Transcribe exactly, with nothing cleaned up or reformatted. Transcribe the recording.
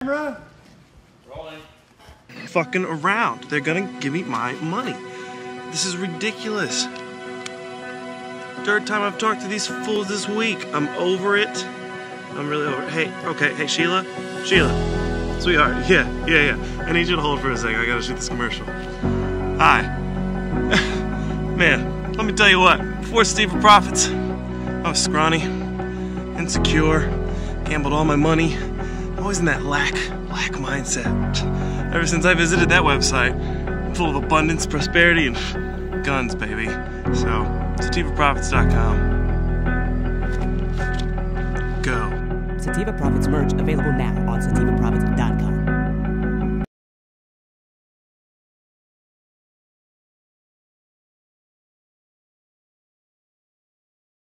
Rolling. Fucking around. They're gonna give me my money. This is ridiculous. Third time I've talked to these fools this week. I'm over it. I'm really over it. Hey, okay, hey Sheila. Sheila. Sweetheart. Yeah, yeah, yeah. I need you to hold for a second. I gotta shoot this commercial. Hi. Man, let me tell you what. Before Sativa Profits, I was scrawny, insecure, gambled all my money. Always in that lack, lack mindset. Ever since I visited that website, full of abundance, prosperity, and guns, baby. So, sativa profits dot com. Go. Sativa Profits merch available now on sativa profits dot com.